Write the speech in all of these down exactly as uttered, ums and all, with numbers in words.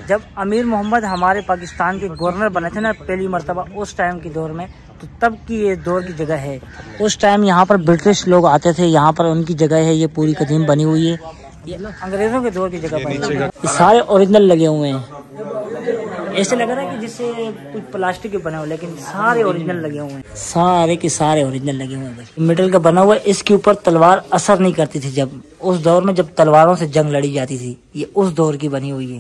जब अमीर मोहम्मद हमारे पाकिस्तान के गवर्नर बने थे ना पहली मर्तबा, उस टाइम की दौर में, तो तब की ये दौर की जगह है। उस टाइम यहाँ पर ब्रिटिश लोग आते थे, यहाँ पर उनकी जगह है, ये पूरी कदीम बनी हुई है। ये अंग्रेजों के दौर की जगह बनी हुई है। ये सारे ओरिजिनल लगे हुए हैं, ऐसे लग रहा है कि जिससे कुछ प्लास्टिक के बने हुए, लेकिन सारे ओरिजिनल लगे हुए हैं, सारे के सारे ओरिजिनल लगे हुए हैं। मेटल का बना हुआ है, इसके ऊपर तलवार असर नहीं करती थी जब उस दौर में, जब तलवारों से जंग लड़ी जाती थी। ये उस दौर की बनी हुई है।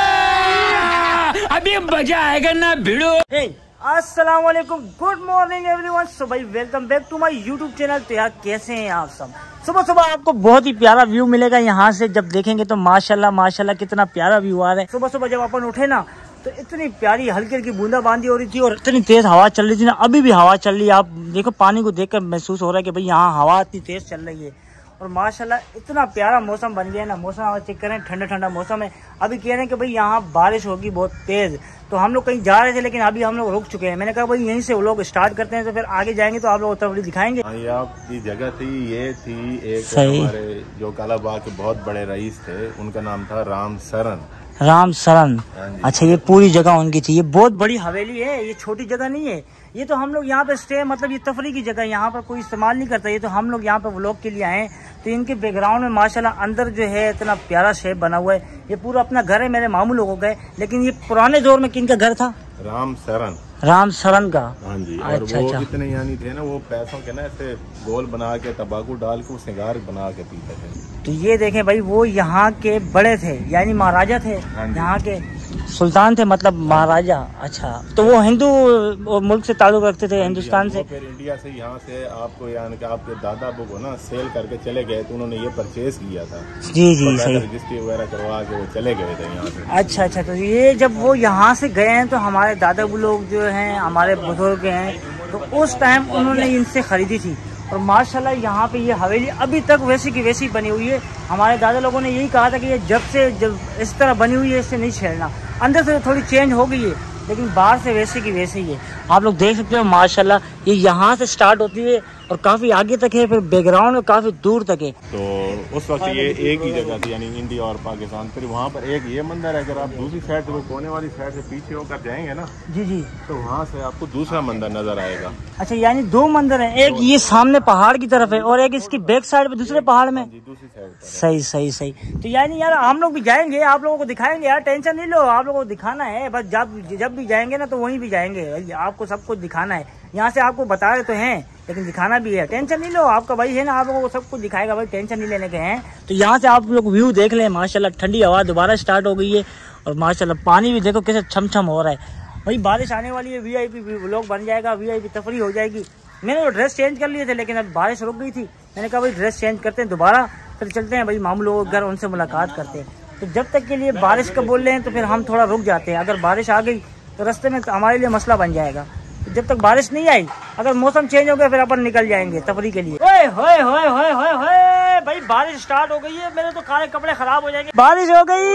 अभी मजा आएगा ना भिड़ो। अस्सलाम वालेकुम, गुड मॉर्निंग एवरीवन। सो भाई welcome back to my YouTube channel. तो यार कैसे हैं आप सब? सुबह सुबह आपको बहुत ही प्यारा व्यू मिलेगा यहाँ से, जब देखेंगे तो माशाल्लाह माशाल्लाह कितना प्यारा व्यू आ रहा है। सुबह सुबह जब अपन उठे ना तो इतनी प्यारी हल्की हल्की बूंदाबांदी हो रही थी और इतनी तेज हवा चल रही थी ना, अभी भी हवा चल रही है। आप देखो पानी को देखकर महसूस हो रहा है कि भाई यहाँ हवा इतनी तेज चल रही है और माशाल्लाह इतना प्यारा मौसम बन गया ना। मौसम आप चेक करें, ठंडा ठंडा मौसम है। अभी कह रहे हैं कि भाई यहाँ बारिश होगी बहुत तेज, तो हम लोग कहीं जा रहे थे लेकिन अभी हम लोग रुक चुके हैं। मैंने कहा भाई यहीं से वो लोग स्टार्ट करते हैं, तो फिर आगे जाएंगे तो आप लोग तफरीह दिखाएंगे। आपकी जगह थी, ये थी एक हमारे जो कालाबाग के बहुत बड़े रईस थे, उनका नाम था राम सरन। राम सरन, अच्छा ये पूरी जगह उनकी थी। ये बहुत बड़ी हवेली है, ये छोटी जगह नहीं है। ये तो हम लोग यहाँ पे स्टे, मतलब ये तफरी की जगह, यहाँ पर कोई इस्तेमाल नहीं करता। ये तो हम लोग यहाँ पे व्लॉग के लिए आए। तो इनके बैकग्राउंड में माशाल्लाह अंदर जो है इतना प्यारा शेप बना हुआ है। ये पूरा अपना घर है, मेरे मामू लोगों का है। लेकिन ये पुराने दौर में किनका घर था? राम सरन। राम सरन का, हाँ जी। और अच्छा, वो अच्छा। इतने यानी थे ना, वो पैसों के ना ऐसे गोल बना के तंबाकू डाल के सिगार बना के पीते थे। तो ये देखें भाई, वो यहाँ के बड़े थे, यानी महाराजा थे, यहाँ के सुल्तान थे, मतलब महाराजा। अच्छा, तो वो हिंदू मुल्क से ताल्लुक रखते थे, हिंदुस्तान से। फिर इंडिया से यहाँ से आपको यानी कि आपके दादा अबू को ना सेल करके चले गए, तो उन्होंने ये परचेज किया था। जी जी सही, रजिस्ट्री वगैरह करवा के वो चले गए थे यहाँ से। अच्छा अच्छा, तो ये जब वो यहाँ से गए हैं तो हमारे दादा अबू लोग जो हैं, हमारे बुजुर्ग हैं, तो उस टाइम उन्होंने इनसे खरीदी थी। और माशाल्लाह यहाँ पे ये हवेली अभी तक वैसी की वैसी बनी हुई है। हमारे दादा लोगों ने यही कहा था कि ये जब से जब इस तरह बनी हुई है, इससे नहीं छेड़ना। अंदर से थोड़ी चेंज हो गई है, लेकिन बाहर से वैसे की वैसे ही है। आप लोग देख सकते हो माशाल्लाह, ये यहाँ से स्टार्ट होती है और काफी आगे तक है, फिर बैकग्राउंड में काफी दूर तक है। तो उस वक्त ये एक ही जगह थी, यानी इंडिया और पाकिस्तान। फिर वहाँ पर एक ये मंदिर है, अगर आप दूसरी साइड से, वो कोने वाली साइड से पीछे होकर जाएंगे ना, जी जी, तो वहाँ से आपको दूसरा मंदिर नजर आएगा। अच्छा, यानी दो मंदिर हैं, एक ये सामने पहाड़ की तरफ है और एक इसकी बैक साइड पे दूसरे पहाड़ में। दूसरी साइड। सही सही सही। तो यानी यार हम लोग भी जाएंगे, आप लोगों को दिखाएंगे यार, टेंशन नहीं लो, आप लोगों को दिखाना है बस। जब जब भी जाएंगे ना तो वहीं भी जाएंगे, आपको सब कुछ दिखाना है। यहाँ से आपको बता रहे तो हैं, लेकिन दिखाना भी है। टेंशन नहीं लो, आपका भाई है ना, आप लोगों को सब कुछ दिखाएगा भाई, टेंशन नहीं लेने के हैं। तो यहाँ से आप लोग व्यू देख लें, माशाल्लाह ठंडी हवा दोबारा स्टार्ट हो गई है और माशाल्लाह पानी भी देखो कैसे छमछम हो रहा है। भाई बारिश आने वाली है, वीआईपी व्लॉग बन जाएगा, वीआईपी तफरी हो जाएगी। मैंने वो ड्रेस चेंज कर लिए थे, लेकिन अब बारिश रुक गई थी। मैंने कहा भाई ड्रेस चेंज करते हैं दोबारा, फिर चलते हैं भाई मामू लोगों के घर, उनसे मुलाकात करते हैं। तो जब तक के लिए बारिश का बोल रहे हैं तो फिर हम थोड़ा रुक जाते हैं। अगर बारिश आ गई तो रास्ते में तो हमारे लिए मसला बन जाएगा। तो जब तक बारिश नहीं आई, अगर मौसम चेंज हो गया, फिर अपन निकल जाएंगे तफरी के लिए। ओए होए होए होए होए होए, भाई बारिश स्टार्ट हो गई है, मेरे तो काले कपड़े खराब हो जाएंगे। बारिश हो गई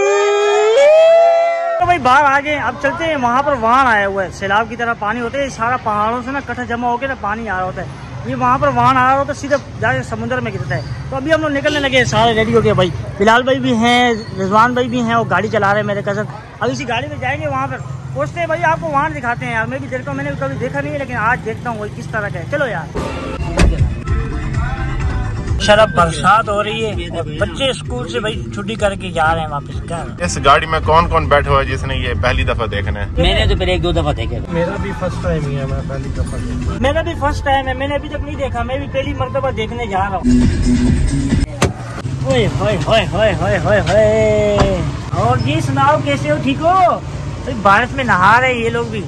तो भाई बाहर आ गए। अब चलते हैं, वहाँ पर वाहन आया हुआ है, सैलाब की तरह पानी होते हैं, सारा पहाड़ों से ना इकट्ठा जमा होकर ना पानी आ रहा होता है। ये वहाँ पर वाहन आ रहा होता है, सीधे जाके समुद्र में गिरता है। तो अभी हम लोग निकलने लगे, सारे रेडी हो गए भाई। बिलाल भाई भी हैं, रिजवान भाई भी हैं, वो गाड़ी चला रहे हैं मेरे कजन। अब इसी गाड़ी में जाएंगे, वहाँ पर पहुँचते हैं भाई, आपको वहाँ दिखाते हैं यार। मैं भी देखता हूँ, मैंने भी कभी देखा नहीं है, लेकिन आज देखता हूँ किस तरह का है। चलो यार। शराब बरसात हो रही है और बच्चे स्कूल से भाई छुट्टी करके जा रहे हैं वापस घर। इस गाड़ी में कौन कौन बैठा हुआ है जिसने ये पहली दफा देखना है? मैंने तो पहले एक दो दफा देखे। मेरा भी फर्स्ट टाइम ही है, मैं पहली दफा देखा। मेरा भी फर्स्ट टाइम है, मैंने अभी तक नहीं देखा, मैं भी पहली मर्तबा देखने जा रहा हूँ। ओए होए होए होए होए होए होए। और जी सुनाओ, कैसे हो? ठीक हो? तो बारिश में नहा रहे ये लोग भी।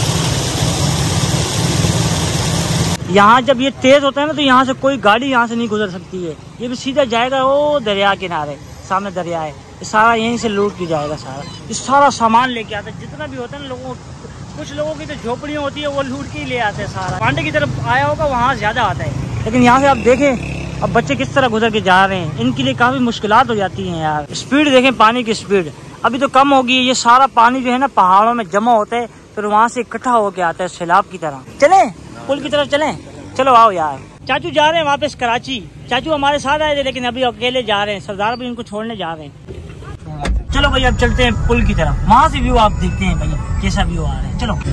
यहाँ जब ये तेज होता है ना, तो यहाँ से कोई गाड़ी यहाँ से नहीं गुजर सकती है। ये भी सीधा जाएगा वो दरिया किनारे, सामने दरिया है, ये सारा यहीं से लूट के जाएगा। सारा ये सारा सामान लेके आता है, जितना भी होता है ना लोगों, कुछ लोगों की तो झोपड़ियाँ होती है, वो लूट के ही ले आते हैं सारा। पांडे की तरफ आया होगा, वहाँ ज्यादा आता है। लेकिन यहाँ से आप देखें अब बच्चे किस तरह गुजर के जा रहे हैं, इनके लिए काफी मुश्किलात हो जाती है यार। स्पीड देखें, पानी की स्पीड अभी तो कम होगी। ये सारा पानी जो है ना पहाड़ों में जमा होता है, फिर वहाँ से इकट्ठा होके आता है सैलाब की तरह। चले पुल की तरफ चलें, चलो आओ यार। चाचू जा रहे हैं वापस कराची। चाचू हमारे साथ आए थे, लेकिन अभी अकेले जा रहे हैं। सरदार भी इनको छोड़ने जा रहे हैं। चलो भाई अब चलते हैं पुल की तरफ, वहाँ से व्यू आप देखते हैं भाई कैसा व्यू आ रहा है। चलो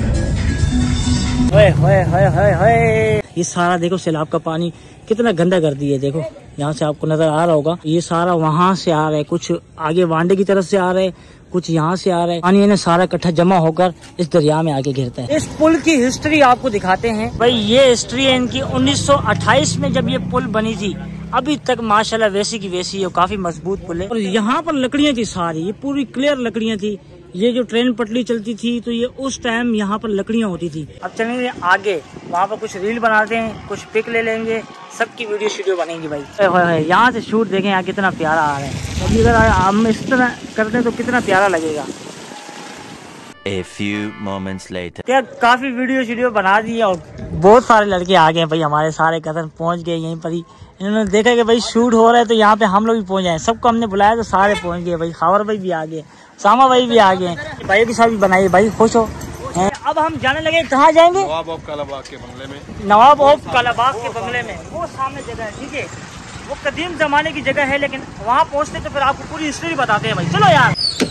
होए होए होए होए होए, ये सारा देखो सैलाब का पानी कितना गंदा कर दिया है। देखो यहाँ से आपको नजर आ रहा होगा, ये सारा वहाँ से आ रहा है, कुछ आगे वांडे की तरफ से आ रहा है, कुछ यहाँ से आ रहा है। पानी है ना सारा इकट्ठा जमा होकर इस दरिया में आके गिरता है। इस पुल की हिस्ट्री आपको दिखाते हैं भाई। ये हिस्ट्री है इनकी उन्नीस सौ अट्ठाईस में जब ये पुल बनी थी, अभी तक माशाल्लाह वैसी की वैसी है, काफी मजबूत पुल है। और यहाँ पर लकड़ियाँ थी सारी, ये पूरी क्लियर लकड़ियाँ थी। ये जो ट्रेन पटरी चलती थी तो ये उस टाइम यहाँ पर लकड़ियाँ होती थी। अब चलेंगे आगे, वहाँ पर कुछ रील बनाते हैं, कुछ पिक ले लेंगे, सबकी वीडियो शीडियो बनेंगी भाई। यहाँ से शूट देखें यहाँ कितना प्यारा आ रहा है। अभी अगर हम इस तरह करते हैं तो कितना प्यारा लगेगा। A few moments later. क्या काफी वीडियो शीडियो बना दी है और बहुत सारे लड़के आ गए भाई, हमारे सारे कजन पहुंच गए यहीं पर ही। इन्होंने देखा कि भाई शूट हो रहा है तो यहाँ पे हम लोग भी पहुंच जाए। सबको हमने बुलाया तो सारे पहुंच गए भाई। खावर भाई भी आ गए, सामा भाई भी आ गए, भाई के साथ भी बनाई भाई, खुश हो। अब हम जाने लगे, कहाँ जाएंगे? नवाब ऑफ कालाबाग के बंगले में। नवाब ऑफ कालाबाग के बंगले में, वो सामने जगह है, ठीक है, वो कदीम जमाने की जगह है, लेकिन वहाँ पहुँचते तो फिर आपको पूरी हिस्ट्री बताते हैं भाई। चलो यार।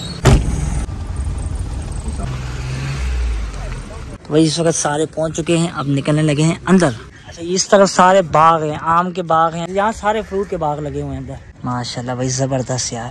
तो भाई इस वक्त सारे पहुंच चुके हैं, अब निकलने लगे हैं अंदर। अच्छा इस तरफ सारे बाग हैं, आम के बाग हैं, यहाँ सारे फ्रूट के बाग लगे हुए हैं अंदर। माशाल्लाह भाई जबरदस्त यार,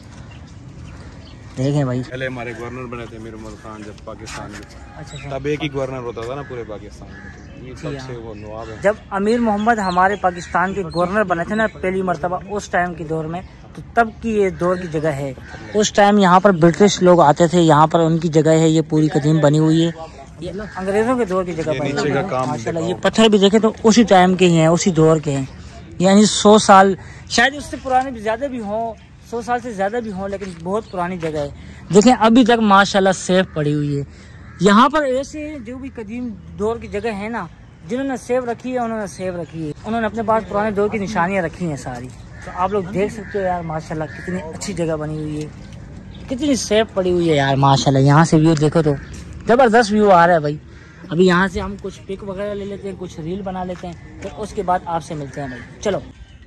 देखें भाई। पहले हमारे गवर्नर बने थे मीर उमर खान जब पाकिस्तान में। अच्छा तब एक ही गवर्नर होता था ना पूरे पाकिस्तान में, तब से वो नवाब है। जब अमीर मोहम्मद हमारे पाकिस्तान के गवर्नर बने थे ना पहली मरतबा, उस टाइम के दौर में, तो तब की ये दौर की जगह है। उस टाइम यहाँ पर ब्रिटिश लोग आते थे, यहाँ पर उनकी जगह है, ये पूरी कदीम बनी हुई है, ये अंग्रेजों के दौर की जगह बनी हुई है। माशाल्लाह ये पत्थर भी देखे तो उसी टाइम के ही हैं, उसी दौर के हैं, यानी सौ साल शायद उससे पुराने भी ज्यादा भी हों, सौ साल से ज्यादा भी हों, लेकिन बहुत पुरानी जगह है। देखें अभी तक माशाल्लाह सेफ पड़ी हुई है। यहाँ पर ऐसे जो भी कदीम दौर की जगह है ना, जिन्होंने सेव रखी है उन्होंने सेव रखी है, उन्होंने अपने पास पुराने दौर की निशानियाँ रखी हैं सारी। तो आप लोग देख सकते हो यार माशाल्लाह कितनी अच्छी जगह बनी हुई है, कितनी सेफ पड़ी हुई है यार माशाल्लाह। यहाँ से व्यू देखो तो जबरदस्त व्यू आ रहा है भाई। अभी यहाँ से हम कुछ पिक वगैरह ले लेते हैं, कुछ रील बना लेते हैं, फिर तो उसके बाद आपसे मिलते हैं भाई। चलो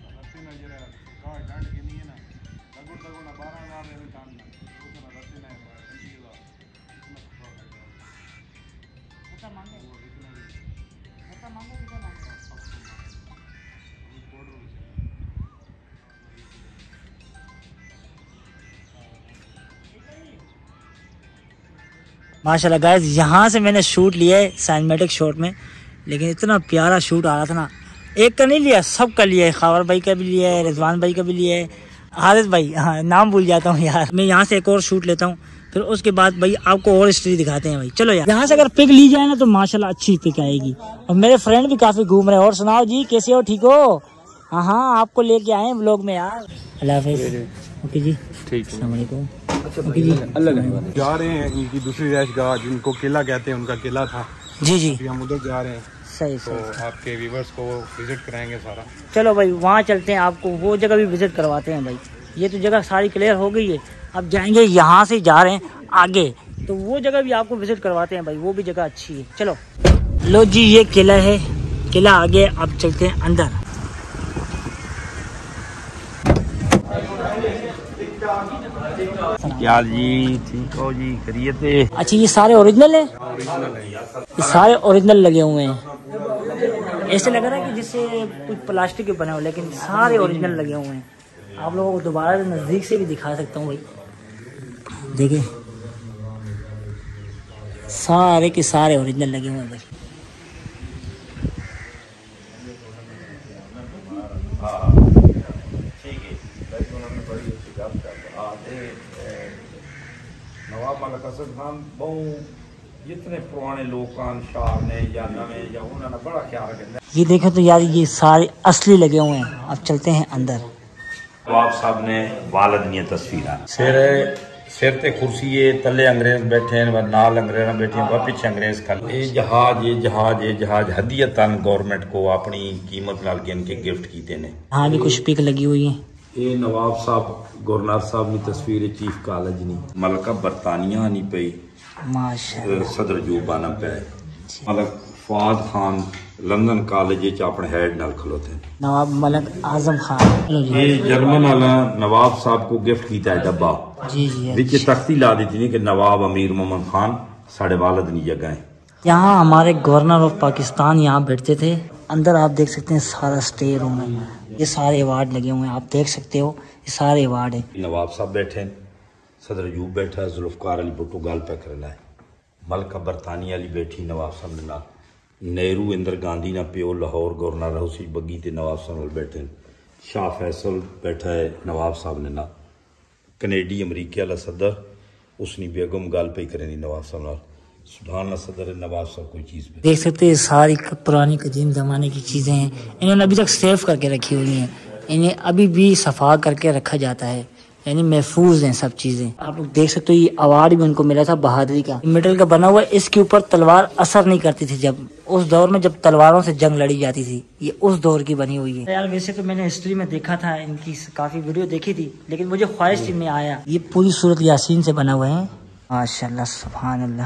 माशाल्लाह गाइस, यहाँ से मैंने शूट लिया है सिनेमैटिक शॉट में, लेकिन इतना प्यारा शूट आ रहा था ना, एक का नहीं लिया, सब का लिया है। खावर भाई का भी लिया है, रिजवान भाई का भी लिया है, हारिस भाई, हाँ नाम भूल जाता हूँ यार मैं। यहाँ से एक और शूट लेता हूँ, फिर उसके बाद भाई आपको और हिस्ट्री दिखाते हैं भाई। चलो यार, यहाँ से अगर पिक ली जाए ना तो माशाल्लाह अच्छी पिक आएगी। और मेरे फ्रेंड भी काफी घूम रहे हैं। और सुनाओ जी, कैसे हो, ठीक हो? हाँ हाँ आपको लेके आए व्लॉग में यार। अल्लाह हाफिज़। ओके जी, ठीक है, अस्सलाम वालेकुम। ओके जी, अल्लाह जा रहे हैं इनकी दूसरी रैशगाह जिनको किला कहते हैं, उनका किला था जी जी, हम उधर जा रहे हैं। सही तो सही, आपके व्यूवर्स को विजिट कराएंगे सारा। चलो भाई वहाँ चलते हैं, आपको वो जगह भी विजिट करवाते हैं भाई। ये तो जगह सारी क्लियर हो गई है, अब जाएंगे यहाँ से जा रहे हैं आगे, तो वो जगह भी आपको विजिट करवाते हैं भाई, वो भी जगह अच्छी है। चलो लो जी, ये किला है, किला आगे, अब चलते हैं अंदर। क्या जी, ठीक हो जी, करिए। अच्छा ये सारे ओरिजिनल है, ये सारे ओरिजिनल लगे हुए हैं। ऐसे लग रहा है कि जिससे कुछ प्लास्टिक के बने हो, लेकिन सारे ओरिजिनल लगे हुए हैं। आप लोगों को दोबारा नज़दीक से भी दिखा सकता हूँ भाई, देखिए सारे के सारे ओरिजिनल लगे हुए हैं भाई। नवाब मलिक असद खान बहुत जितने पुराने लोग शाह ने या नवे या उन्होंने बड़ा ख्याल रखा। ये देखें तो यार ये सारे असली लगे हुए हैं। अब चलते हैं अंदर। नवाब साहब ने वालद नी तस्वीर सिर सिर ते कुर्सी है, तले अंग्रेज बैठे हैं, नाल अंग्रेज बैठे हैं, पीछे अंग्रेज खल। ये जहाज ये जहाज ये जहाज हदीयतन गवर्नमेंट को अपनी कीमत नाल के इनके गिफ्ट कीते ने। हाँ भी कुछ पिक लगी हुई है। ये नवाब साहब गवर्नर साहब की तस्वीर है, चीफ कॉलेज नी मलका बरतानिया नहीं पई, माशाअल्लाह सदर जूब आना पे। मतलब फवाद खान लंदन कॉलेज अपने हेड नाल खलोते हैं। नवाब मलिक आजम खान ये जर्मन वाला नवाब साहब को गिफ्ट किया है डब्बा जी जी विच तख्ती ला दी थी कि नवाब अमीर मोहम्मद खान साढ़े वालद नी जगह है। यहाँ हमारे गवर्नर ऑफ पाकिस्तान यहाँ बैठते थे। अंदर आप देख सकते हैं सारा स्टे रूम है, ये सारे अवार्ड लगे हुए हैं, आप देख सकते हो ये सारे अवार्ड है। नवाब साहब बैठे, सदर अयूब बैठा, जुल्फकार अली भुट्टो गाल पे करना है, मलका बरतानिया अली बैठी नवाब साहब ने नाल, नेहरू इंदिरा गांधी ना प्यो लाहौर गवर्नर हुसी बग्गी ते नवाब साहब बैठे, शाह फैसल बैठा है नवाब साहब ने नाल, कनेडी अमरीका वाला सदर उसनी बेगम गाल पे करें नवाब साहब नाल, सुभान सदर नवाब साहब कोई चीज़ पे देख सकते हैं सारी पुरानी कदीम ज़माने की चीज़ें हैं, इन्होंने अभी तक सेव करके रखी हुई हैं, इन्हें अभी भी सफा करके रखा जाता है, यानी महफूज हैं सब चीज़ें। आप लोग देख सकते हो ये अवार्ड भी उनको मिला था बहादुरी का, मेटल का बना हुआ है, इसके ऊपर तलवार असर नहीं करती थी जब उस दौर में जब तलवारों से जंग लड़ी जाती थी, ये उस दौर की बनी हुई है। यार वैसे तो मैंने हिस्ट्री में देखा था, इनकी काफ़ी वीडियो देखी थी, लेकिन मुझे ख्वाहिश थी में आया। ये पूरी सूरत यासीन से बना हुआ है, माशाल्लाह सुभान अल्लाह।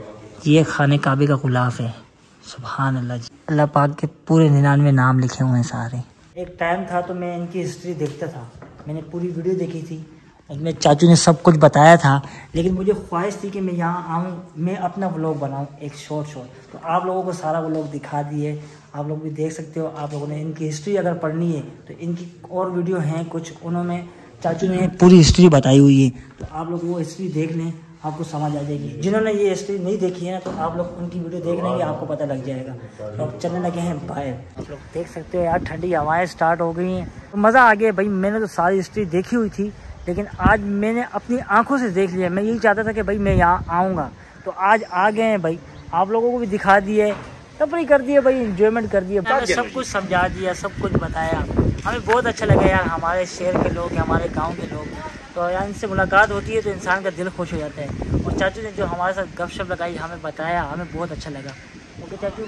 ये खाने काबे का गुलाफ है, सुभान अल्लाह जी। अल्लाह पाक के पूरे निन्यानवे नाम लिखे हुए हैं सारे। एक टाइम था तो मैं इनकी हिस्ट्री देखता था, मैंने पूरी वीडियो देखी थी, उसमें चाचू ने सब कुछ बताया था, लेकिन मुझे ख्वाहिश थी कि मैं यहाँ आऊँ, मैं अपना व्लॉग बनाऊँ एक शॉर्ट शॉर्ट। तो आप लोगों को सारा व्लॉग दिखा दिए, आप लोग भी देख सकते हो। आप लोगों ने इनकी हिस्ट्री अगर पढ़नी है तो इनकी और वीडियो हैं कुछ, उन्होंने चाचू ने पूरी हिस्ट्री बताई हुई है, तो आप लोग वो हिस्ट्री देख लें, आपको समझ आ जाएगी। जिन्होंने ये हिस्ट्री नहीं देखी है ना, तो आप लोग उनकी वीडियो देख लेंगे, आपको पता लग जाएगा। तो अब चलने लगे हैं बाहर, आप लोग देख सकते हो यार ठंडी हवाएं स्टार्ट हो गई हैं, तो मज़ा आ गया भाई। मैंने तो सारी हिस्ट्री देखी हुई थी, लेकिन आज मैंने अपनी आंखों से देख लिया। मैं यही चाहता था कि भाई मैं यहाँ आऊँगा, तो आज आ गए हैं भाई, आप लोगों को भी दिखा दिए, तफरी कर दिए भाई, इंजॉयमेंट कर दिए, सब कुछ समझा दिया, सब कुछ बताया। हमें बहुत अच्छा लगा यार, हमारे शहर के लोग, हमारे गाँव के लोग, तो यार इनसे मुलाकात होती है तो इंसान का दिल खुश हो जाता है। और चाचू ने जो हमारे साथ गपशप लगाई, हमें बताया, हमें बहुत अच्छा लगा। ओके चाचू,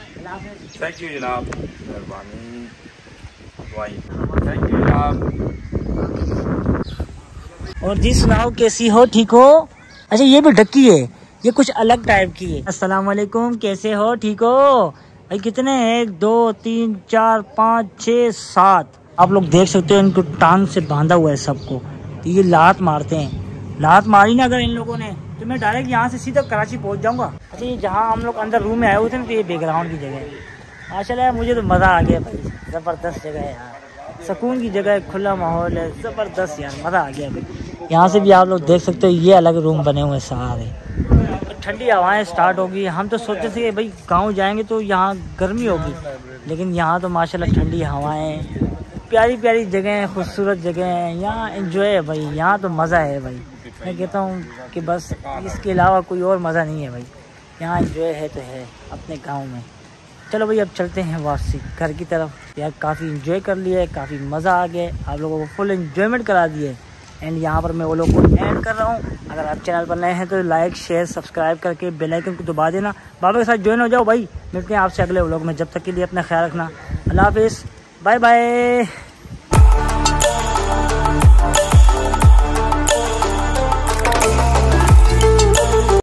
थैंक यू जनाब, मेहरबानी, थैंक यू जनाब। और जी सुनाओ कैसी हो, ठीक हो? अच्छा ये भी ढक्की है, ये कुछ अलग टाइप की है। अस्सलाम वालेकुम, कैसे हो, ठीक हो भाई? कितने हैं? एक दो तीन चार पाँच छः सात। आप लोग देख सकते हो इनको टांग से बांधा हुआ है सबको, तो ये लात मारते हैं। लात मारी ना अगर इन लोगों ने, तो मैं डायरेक्ट यहाँ से सीधा कराची पहुँच जाऊँगा। अच्छा ये जहाँ हम लोग अंदर रूम में आए हुए थे ना, तो ये बैकग्राउंड की जगह है। माशाल्लाह मुझे तो मज़ा आ गया भाई, ज़बरदस्त जगह है यार, सुकून की जगह है, खुला माहौल है, ज़बरदस्त यार, मज़ा आ गया भाई। यहाँ से भी आप लोग देख सकते हो ये अलग रूम बने हुए सारे। ठंडी हवाएं स्टार्ट होगी, हम तो सोचते थे कि भाई गाँव जाएंगे तो यहाँ गर्मी होगी, लेकिन यहाँ तो माशाल्लाह ठंडी हवाएं, प्यारी प्यारी जगह हैं, खूबसूरत जगह हैं, यहाँ एंजॉय है भाई, यहाँ तो मज़ा है भाई। मैं कहता हूँ कि बस इसके अलावा कोई और मज़ा नहीं है भाई, यहाँ एंजॉय है तो है अपने गांव में। चलो भाई अब चलते हैं वापसी घर की तरफ। यार काफ़ी एंजॉय कर लिया है, काफ़ी मज़ा आ गया, आप लोगों को फुल एंजॉयमेंट करा दिए। एंड यहाँ पर मैं वो लोग को ऐड कर रहा हूँ। अगर आप चैनल पर नए हैं तो लाइक शेयर सब्सक्राइब करके बेल आइकन को दबा देना, बाबा के साथ ज्वाइन हो जाओ भाई। मिलते हैं आपसे अगले व्लॉग में, जब तक के लिए अपना ख्याल रखना, अल्लाह हाफिज़, बाय बाय।